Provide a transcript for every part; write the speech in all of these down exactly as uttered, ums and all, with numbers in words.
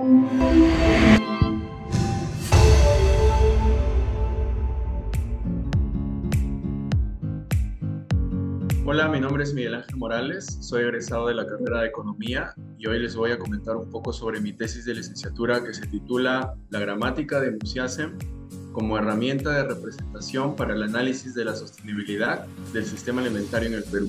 Hola, mi nombre es Miguel Ángel Morales, soy egresado de la carrera de Economía y hoy les voy a comentar un poco sobre mi tesis de licenciatura que se titula La gramática de Munsiasen como herramienta de representación para el análisis de la sostenibilidad del sistema alimentario en el Perú.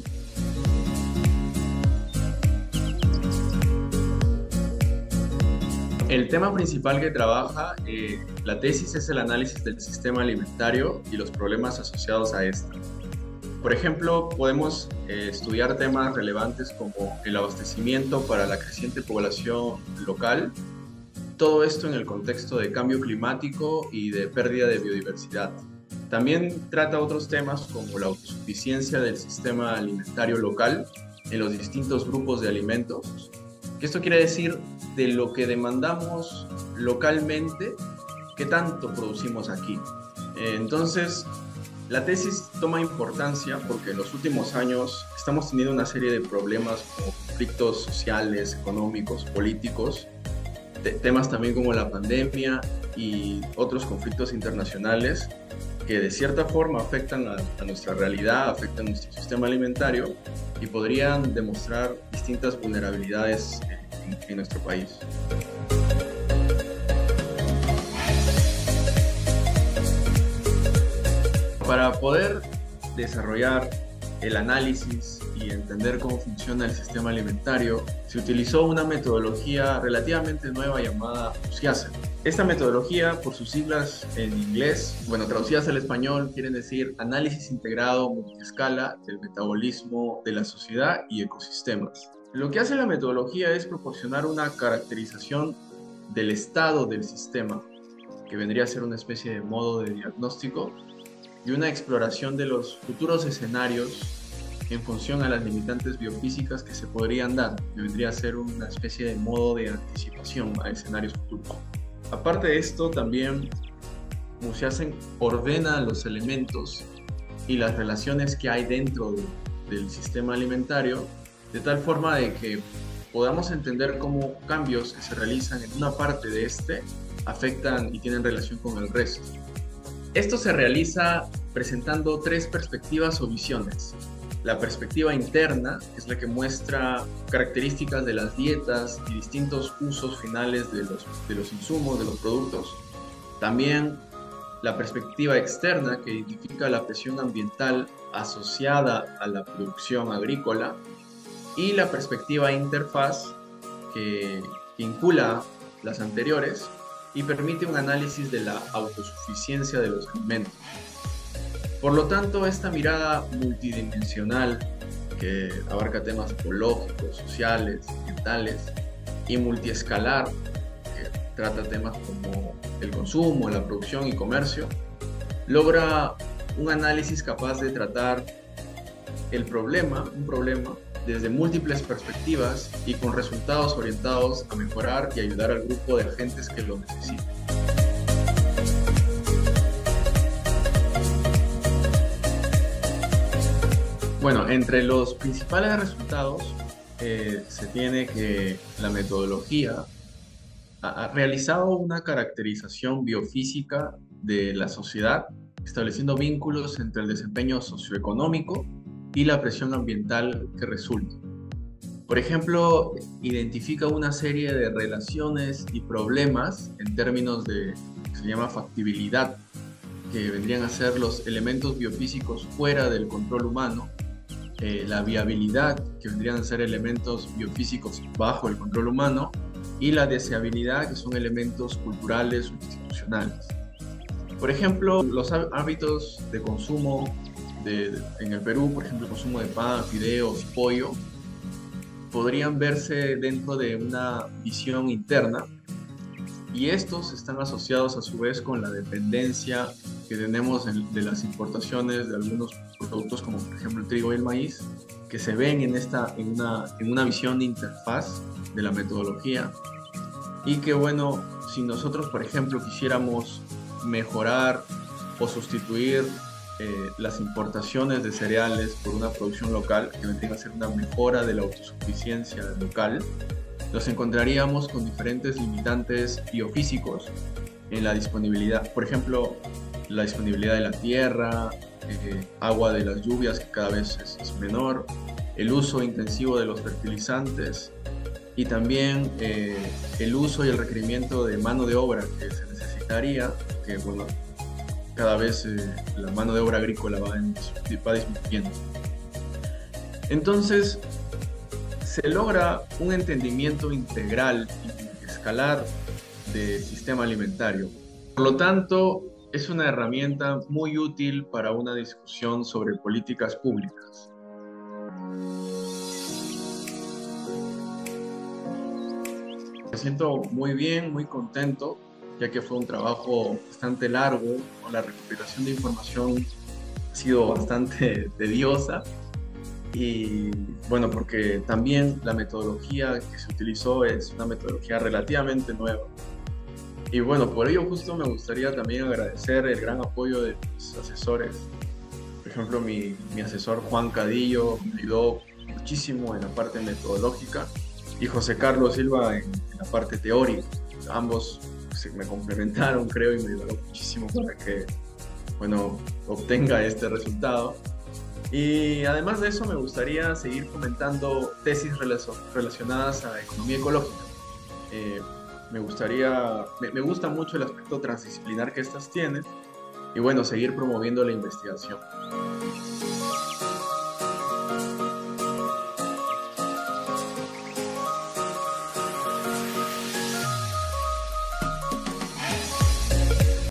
El tema principal que trabaja eh, la tesis es el análisis del sistema alimentario y los problemas asociados a este. Por ejemplo, podemos eh, estudiar temas relevantes como el abastecimiento para la creciente población local, todo esto en el contexto de cambio climático y de pérdida de biodiversidad. También trata otros temas como la autosuficiencia del sistema alimentario local en los distintos grupos de alimentos, que esto quiere decir de lo que demandamos localmente, qué tanto producimos aquí. Eh, entonces, la tesis toma importancia porque en los últimos años estamos teniendo una serie de problemas como conflictos sociales, económicos, políticos, te temas también como la pandemia y otros conflictos internacionales que de cierta forma afectan a, a nuestra realidad, afectan nuestro sistema alimentario y podrían demostrar distintas vulnerabilidades en, en nuestro país. Para poder desarrollar el análisis y entender cómo funciona el sistema alimentario, se utilizó una metodología relativamente nueva llamada Munsiasen. Esta metodología, por sus siglas en inglés, bueno, traducidas al español, quieren decir Análisis Integrado Multiescala del Metabolismo de la Sociedad y Ecosistemas. Lo que hace la metodología es proporcionar una caracterización del estado del sistema, que vendría a ser una especie de modo de diagnóstico, y una exploración de los futuros escenarios en función a las limitantes biofísicas que se podrían dar, que vendría a ser una especie de modo de anticipación a escenarios futuros. Aparte de esto, también Munsiasen ordena los elementos y las relaciones que hay dentro de, del sistema alimentario, de tal forma de que podamos entender cómo cambios que se realizan en una parte de este afectan y tienen relación con el resto. Esto se realiza presentando tres perspectivas o visiones. La perspectiva interna, que es la que muestra características de las dietas y distintos usos finales de los, de los insumos, de los productos. También la perspectiva externa, que identifica la presión ambiental asociada a la producción agrícola. Y la perspectiva interfaz, que, que vincula las anteriores y permite un análisis de la autosuficiencia de los alimentos. Por lo tanto, esta mirada multidimensional que abarca temas ecológicos, sociales, ambientales y multiescalar, que trata temas como el consumo, la producción y comercio, logra un análisis capaz de tratar el problema, un problema, desde múltiples perspectivas y con resultados orientados a mejorar y ayudar al grupo de agentes que lo necesitan. Bueno, entre los principales resultados eh, se tiene que la metodología ha, ha realizado una caracterización biofísica de la sociedad, estableciendo vínculos entre el desempeño socioeconómico y la presión ambiental que resulta. Por ejemplo, identifica una serie de relaciones y problemas en términos de, que se llama factibilidad, que vendrían a ser los elementos biofísicos fuera del control humano, eh, la viabilidad, que vendrían a ser elementos biofísicos bajo el control humano, y la deseabilidad, que son elementos culturales o institucionales. Por ejemplo, los hábitos de consumo De, de, en el Perú, por ejemplo, el consumo de pan, fideos, pollo, podrían verse dentro de una visión interna y estos están asociados a su vez con la dependencia que tenemos en, de las importaciones de algunos productos como por ejemplo el trigo y el maíz, que se ven en, esta, en, una, en una visión de interfaz de la metodología y que bueno, si nosotros por ejemplo quisiéramos mejorar o sustituir Eh, las importaciones de cereales por una producción local, que vendría a ser una mejora de la autosuficiencia local, nos encontraríamos con diferentes limitantes biofísicos en la disponibilidad, por ejemplo, la disponibilidad de la tierra, eh, agua de las lluvias que cada vez es, es menor, el uso intensivo de los fertilizantes y también eh, el uso y el requerimiento de mano de obra que se necesitaría, que bueno, cada vez eh, la mano de obra agrícola va, en, va disminuyendo. Entonces, se logra un entendimiento integral y escalar del sistema alimentario. Por lo tanto, es una herramienta muy útil para una discusión sobre políticas públicas. Me siento muy bien, muy contento, ya que fue un trabajo bastante largo, ¿no? La recopilación de información ha sido bastante tediosa y bueno, porque también la metodología que se utilizó es una metodología relativamente nueva. Y bueno, por ello justo me gustaría también agradecer el gran apoyo de mis asesores. Por ejemplo, mi, mi asesor Juan Cadillo me ayudó muchísimo en la parte metodológica y José Carlos Silva en, en la parte teórica. Ambos se me complementaron, creo, y me ayudaron muchísimo para que, bueno, obtenga este resultado. Y además de eso, me gustaría seguir comentando tesis relacionadas a economía ecológica. Eh, me gustaría, me, me gusta mucho el aspecto transdisciplinar que estas tienen y bueno, seguir promoviendo la investigación.